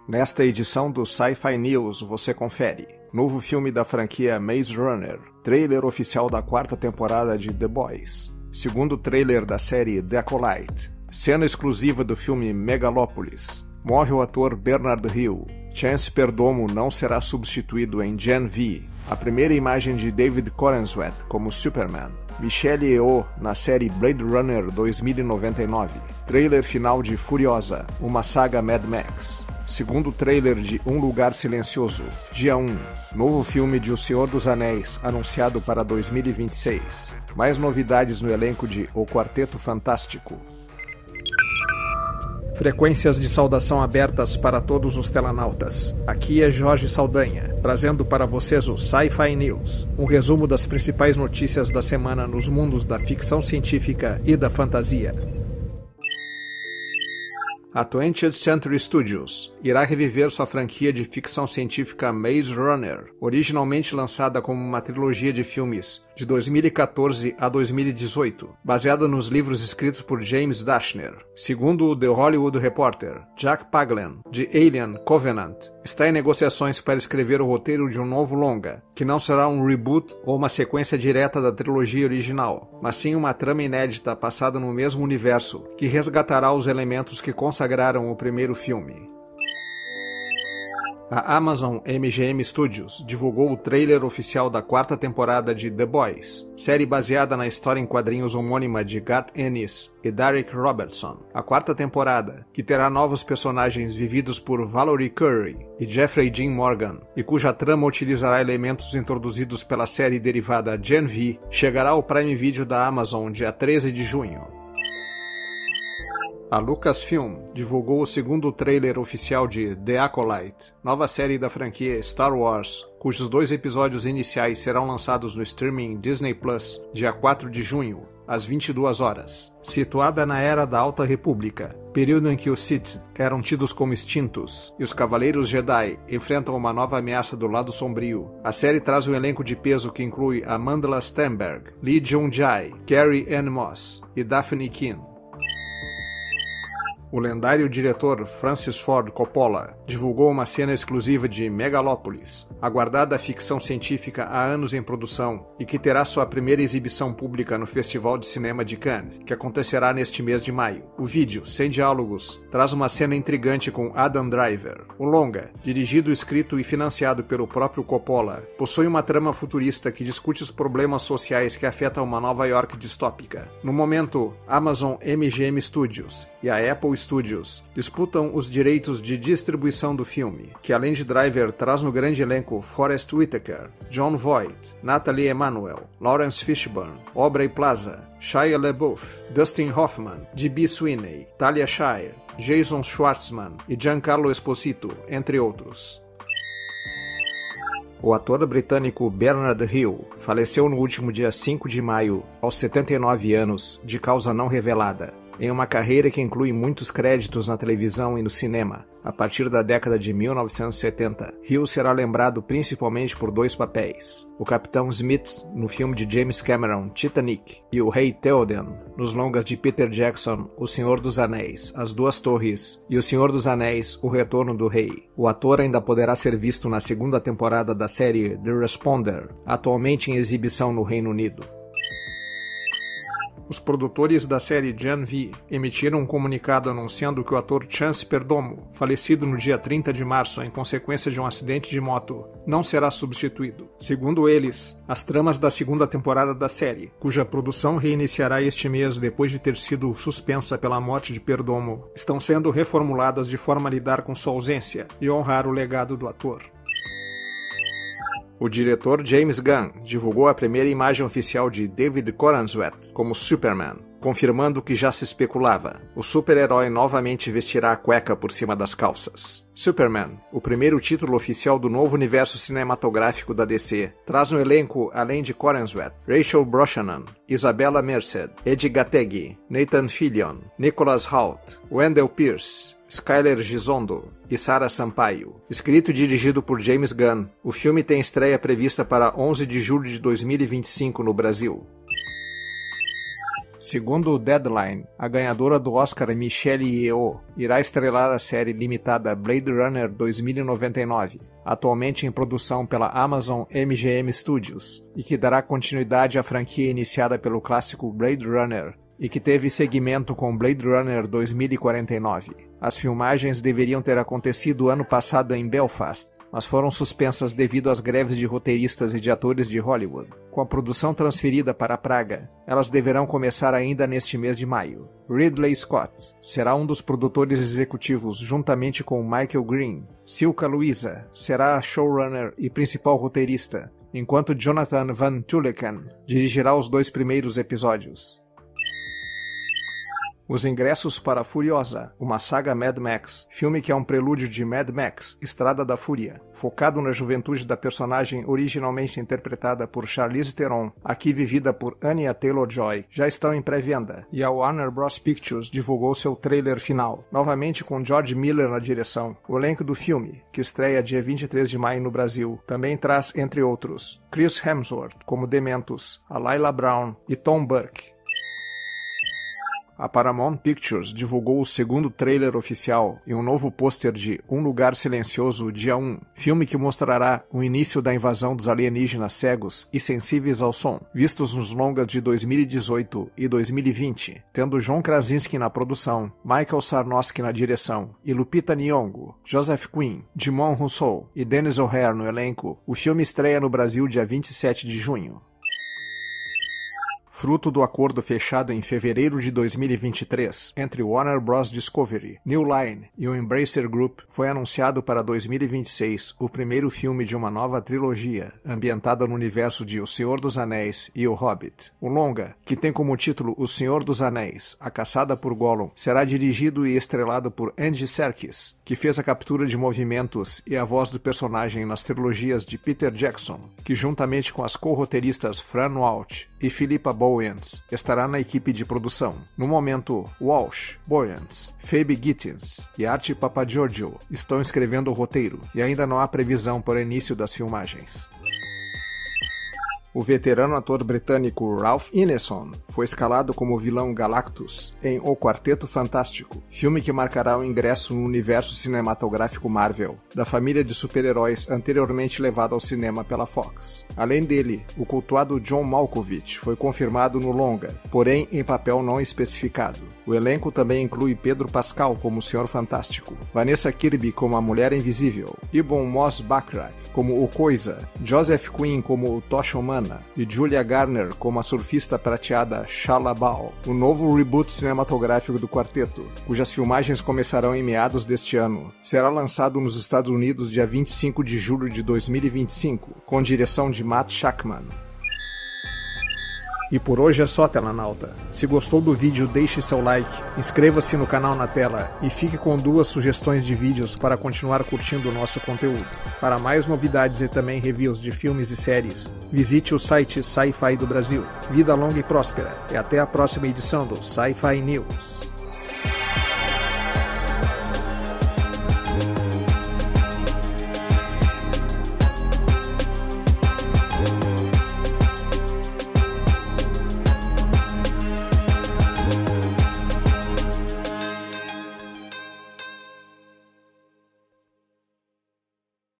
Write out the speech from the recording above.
Nesta edição do Sci-Fi News você confere: novo filme da franquia Maze Runner, trailer oficial da 4ª temporada de The Boys, segundo trailer da série The Acolyte, cena exclusiva do filme Megalopolis, morre o ator Bernard Hill, Chance Perdomo não será substituído em Gen V, a primeira imagem de David Corenswet como Superman, Michelle Yeoh na série Blade Runner 2099, trailer final de Furiosa, uma saga Mad Max, segundo trailer de Um Lugar Silencioso, dia 1, novo filme de O Senhor dos Anéis, anunciado para 2026, mais novidades no elenco de O Quarteto Fantástico. Frequências de saudação abertas para todos os telenautas. Aqui é Jorge Saldanha, trazendo para vocês o Sci-Fi News, um resumo das principais notícias da semana nos mundos da ficção científica e da fantasia. A 20th Century Studios irá reviver sua franquia de ficção científica Maze Runner, originalmente lançada como uma trilogia de filmes de 2014 a 2018, baseada nos livros escritos por James Dashner. Segundo o The Hollywood Reporter, Jack Paglen, de Alien Covenant, está em negociações para escrever o roteiro de um novo longa, que não será um reboot ou uma sequência direta da trilogia original, mas sim uma trama inédita passada no mesmo universo, que resgatará os elementos que consagraram o primeiro filme. A Amazon MGM Studios divulgou o trailer oficial da 4ª temporada de The Boys, série baseada na história em quadrinhos homônima de Garth Ennis e Derek Robertson. A 4ª temporada, que terá novos personagens vividos por Valerie Curry e Jeffrey Dean Morgan, e cuja trama utilizará elementos introduzidos pela série derivada Gen V, chegará ao Prime Video da Amazon dia 13 de junho. A Lucasfilm divulgou o segundo trailer oficial de The Acolyte, nova série da franquia Star Wars, cujos 2 episódios iniciais serão lançados no streaming Disney Plus, dia 4 de junho, às 22 horas. Situada na Era da Alta República, período em que os Sith eram tidos como extintos e os Cavaleiros Jedi enfrentam uma nova ameaça do lado sombrio, a série traz um elenco de peso que inclui Amandla Stenberg, Lee Jung-jae, Carrie-Anne Moss e Daphne Keane. O lendário diretor Francis Ford Coppola divulgou uma cena exclusiva de Megalopolis, aguardada ficção científica há anos em produção e que terá sua primeira exibição pública no Festival de Cinema de Cannes, que acontecerá neste mês de maio. O vídeo, sem diálogos, traz uma cena intrigante com Adam Driver. O longa, dirigido, escrito e financiado pelo próprio Coppola, possui uma trama futurista que discute os problemas sociais que afetam uma Nova York distópica. No momento, Amazon MGM Studios e a Apple Studios disputam os direitos de distribuição do filme, que além de Driver traz no grande elenco Forest Whitaker, Jon Voight, Natalie Emmanuel, Lawrence Fishburne, Aubrey Plaza, Shia LaBeouf, Dustin Hoffman, D.B. Sweeney, Talia Shire, Jason Schwartzman e Giancarlo Esposito, entre outros. O ator britânico Bernard Hill faleceu no último dia 5 de maio, aos 79 anos, de causa não revelada, em uma carreira que inclui muitos créditos na televisão e no cinema. A partir da década de 1970, Hill será lembrado principalmente por 2 papéis: o Capitão Smith no filme de James Cameron, Titanic, e o Rei Theoden nos longas de Peter Jackson, O Senhor dos Anéis, As Duas Torres e O Senhor dos Anéis, O Retorno do Rei. O ator ainda poderá ser visto na 2ª temporada da série The Responder, atualmente em exibição no Reino Unido. Os produtores da série Gen V emitiram um comunicado anunciando que o ator Chance Perdomo, falecido no dia 30 de março em consequência de um acidente de moto, não será substituído. Segundo eles, as tramas da 2ª temporada da série, cuja produção reiniciará este mês depois de ter sido suspensa pela morte de Perdomo, estão sendo reformuladas de forma a lidar com sua ausência e honrar o legado do ator. O diretor James Gunn divulgou a primeira imagem oficial de David Corenswet como Superman, confirmando o que já se especulava: o super-herói novamente vestirá a cueca por cima das calças. Superman, o primeiro título oficial do novo universo cinematográfico da DC, traz no elenco, além de Corenswet, Rachel Brosnahan, Isabella Merced, Edi Gattegi, Nathan Fillion, Nicholas Hoult, Wendell Pierce, Skyler Gisondo e Sarah Sampaio. Escrito e dirigido por James Gunn, o filme tem estreia prevista para 11 de julho de 2025 no Brasil. Segundo o Deadline, a ganhadora do Oscar Michelle Yeoh irá estrelar a série limitada Blade Runner 2099, atualmente em produção pela Amazon MGM Studios, e que dará continuidade à franquia iniciada pelo clássico Blade Runner, e que teve seguimento com Blade Runner 2049. As filmagens deveriam ter acontecido ano passado em Belfast, mas foram suspensas devido às greves de roteiristas e de atores de Hollywood. Com a produção transferida para Praga, elas deverão começar ainda neste mês de maio. Ridley Scott será um dos produtores executivos juntamente com Michael Green. Silka Luisa será a showrunner e principal roteirista, enquanto Jonathan Van Tulleken dirigirá os 2 primeiros episódios. Os ingressos para Furiosa, uma saga Mad Max, filme que é um prelúdio de Mad Max, Estrada da Fúria, focado na juventude da personagem originalmente interpretada por Charlize Theron, aqui vivida por Anya Taylor-Joy, já estão em pré-venda, e a Warner Bros. Pictures divulgou seu trailer final, novamente com George Miller na direção. O elenco do filme, que estreia dia 23 de maio no Brasil, também traz, entre outros, Chris Hemsworth como Dementus, a Lila Brown e Tom Burke. A Paramount Pictures divulgou o segundo trailer oficial e um novo pôster de Um Lugar Silencioso Dia 1, filme que mostrará o início da invasão dos alienígenas cegos e sensíveis ao som, vistos nos longas de 2018 e 2020, tendo John Krasinski na produção, Michael Sarnowski na direção e Lupita Nyong'o, Joseph Quinn, Djimon Hounsou e Dennis O'Hare no elenco. O filme estreia no Brasil dia 27 de junho. Fruto do acordo fechado em fevereiro de 2023 entre Warner Bros. Discovery, New Line e o Embracer Group, foi anunciado para 2026 o primeiro filme de uma nova trilogia, ambientada no universo de O Senhor dos Anéis e O Hobbit. O longa, que tem como título O Senhor dos Anéis, A Caçada por Gollum, será dirigido e estrelado por Andy Serkis, que fez a captura de movimentos e a voz do personagem nas trilogias de Peter Jackson, que juntamente com as co-roteiristas Fran Walsh e Philippa Boyens, estará na equipe de produção. No momento, Walsh, Boyens, Phoebe Gittins e Art Papagiorgio estão escrevendo o roteiro, e ainda não há previsão para o início das filmagens. O veterano ator britânico Ralph Ineson foi escalado como vilão Galactus em O Quarteto Fantástico, filme que marcará o ingresso no universo cinematográfico Marvel, da família de super-heróis anteriormente levado ao cinema pela Fox. Além dele, o cultuado John Malkovich foi confirmado no longa, porém em papel não especificado. O elenco também inclui Pedro Pascal como o Senhor Fantástico, Vanessa Kirby como a Mulher Invisível, Ibon Moss Backrack como o Coisa, Joseph Quinn como o Tocha Humana e Julia Garner como a surfista prateada Shalabal. O novo reboot cinematográfico do quarteto, cujas filmagens começarão em meados deste ano, será lançado nos Estados Unidos dia 25 de julho de 2025, com direção de Matt Shakman. E por hoje é só, telanauta. Se gostou do vídeo, deixe seu like, inscreva-se no canal na tela e fique com 2 sugestões de vídeos para continuar curtindo o nosso conteúdo. Para mais novidades e também reviews de filmes e séries, visite o site Sci-Fi do Brasil. Vida longa e próspera, e até a próxima edição do Sci-Fi News.